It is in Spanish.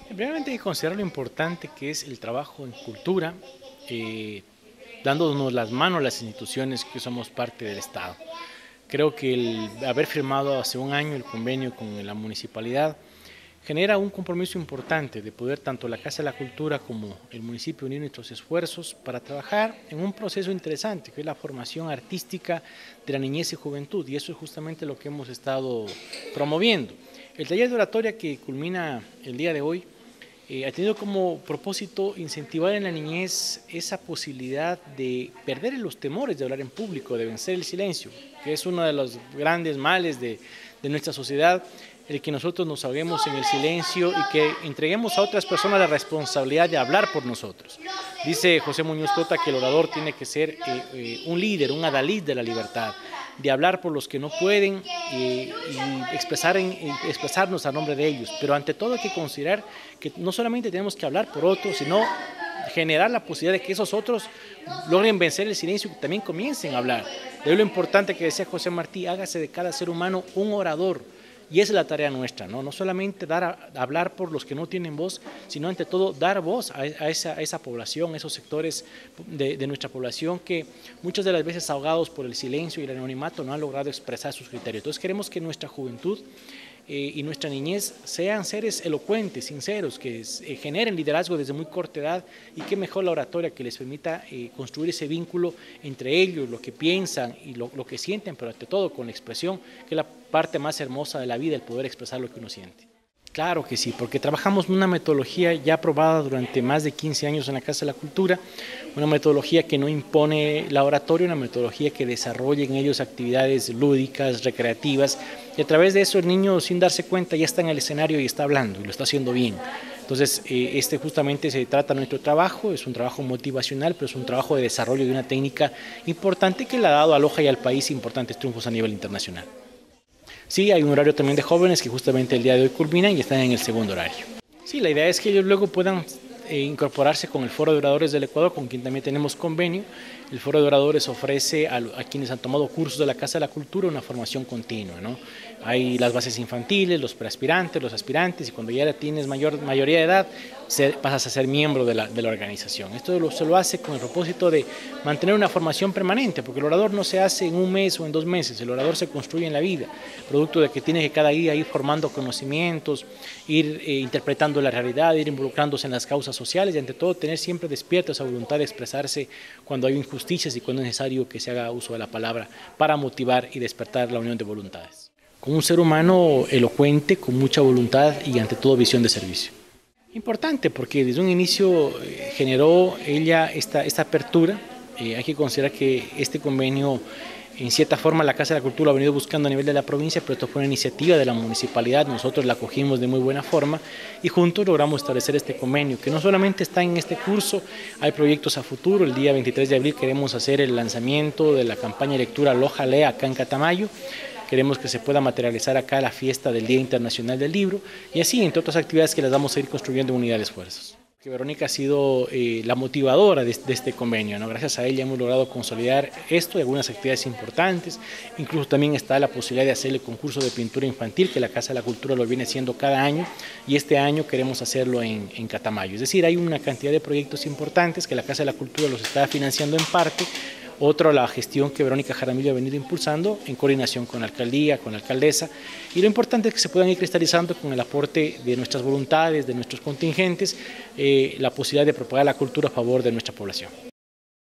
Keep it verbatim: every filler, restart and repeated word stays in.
Primeramente hay que considerar lo importante que es el trabajo en cultura, eh, dándonos las manos a las instituciones que somos parte del Estado. Creo que el haber firmado hace un año el convenio con la municipalidad genera un compromiso importante de poder tanto la Casa de la Cultura como el municipio unir nuestros esfuerzos para trabajar en un proceso interesante que es la formación artística de la niñez y juventud, y eso es justamente lo que hemos estado promoviendo. El taller de oratoria que culmina el día de hoy eh, ha tenido como propósito incentivar en la niñez esa posibilidad de perder los temores de hablar en público, de vencer el silencio, que es uno de los grandes males de, de nuestra sociedad, el que nosotros nos ahoguemos en el silencio y que entreguemos a otras personas la responsabilidad de hablar por nosotros. Dice José Muñoz Cota que el orador tiene que ser eh, eh, un líder, un adalid de la libertad, de hablar por los que no pueden eh, y expresar en, eh, expresarnos a nombre de ellos. Pero ante todo hay que considerar que no solamente tenemos que hablar por otros, sino generar la posibilidad de que esos otros logren vencer el silencio y también comiencen a hablar. De ahí lo importante que decía José Martí, hágase de cada ser humano un orador. Y esa es la tarea nuestra, ¿no? No solamente dar a, hablar por los que no tienen voz, sino ante todo dar voz a, a, esa, a esa población, a esos sectores de, de nuestra población que muchas de las veces ahogados por el silencio y el anonimato no han logrado expresar sus criterios. Entonces queremos que nuestra juventud eh, y nuestra niñez sean seres elocuentes, sinceros, que eh, generen liderazgo desde muy corta edad, y qué mejor la oratoria que les permita eh, construir ese vínculo entre ellos, lo que piensan y lo, lo que sienten, pero ante todo con la expresión, que es la parte más hermosa de la vida, el poder expresar lo que uno siente. Claro que sí, porque trabajamos una metodología ya aprobada durante más de quince años en la Casa de la Cultura, una metodología que no impone la oratoria, una metodología que desarrolla en ellos actividades lúdicas, recreativas, y a través de eso el niño, sin darse cuenta, ya está en el escenario y está hablando, y lo está haciendo bien. Entonces, eh, este justamente se trata de nuestro trabajo, es un trabajo motivacional, pero es un trabajo de desarrollo de una técnica importante que le ha dado a Loja y al país importantes triunfos a nivel internacional. Sí, hay un horario también de jóvenes que justamente el día de hoy culminan y están en el segundo horario. Sí, la idea es que ellos luego puedan eh, incorporarse con el Foro de Oradores del Ecuador, con quien también tenemos convenio. El Foro de Oradores ofrece a, a quienes han tomado cursos de la Casa de la Cultura una formación continua, ¿no? Hay las bases infantiles, los preaspirantes, los aspirantes, y cuando ya tienes mayor, mayoría de edad, se, pasas a ser miembro de la, de la organización. Esto lo, se lo hace con el propósito de mantener una formación permanente, porque el orador no se hace en un mes o en dos meses, el orador se construye en la vida, producto de que tiene que cada día ir formando conocimientos, ir eh, interpretando la realidad, ir involucrándose en las causas sociales y ante todo tener siempre despierta esa voluntad de expresarse cuando hay injusticias y cuando es necesario que se haga uso de la palabra para motivar y despertar la unión de voluntades. Con un ser humano elocuente, con mucha voluntad y ante todo visión de servicio. Importante porque desde un inicio eh, generó ella esta, esta apertura. Eh, hay que considerar que este convenio, en cierta forma, la Casa de la Cultura lo ha venido buscando a nivel de la provincia, pero esto fue una iniciativa de la municipalidad, nosotros la acogimos de muy buena forma y juntos logramos establecer este convenio, que no solamente está en este curso, hay proyectos a futuro. El día veintitrés de abril queremos hacer el lanzamiento de la campaña de lectura Loja Lea acá en Catamayo. Queremos que se pueda materializar acá la fiesta del Día Internacional del Libro y así, entre otras actividades que las vamos a ir construyendo en unidad de esfuerzos. Que Verónica ha sido eh, la motivadora de, de este convenio, ¿no? Gracias a ella hemos logrado consolidar esto y algunas actividades importantes. Incluso también está la posibilidad de hacer el concurso de pintura infantil, que la Casa de la Cultura lo viene haciendo cada año, y este año queremos hacerlo en, en Catamayo. Es decir, hay una cantidad de proyectos importantes que la Casa de la Cultura los está financiando en parte. Otro, la gestión que Verónica Jaramillo ha venido impulsando en coordinación con la alcaldía, con la alcaldesa, y lo importante es que se puedan ir cristalizando con el aporte de nuestras voluntades, de nuestros contingentes, eh, la posibilidad de propagar la cultura a favor de nuestra población.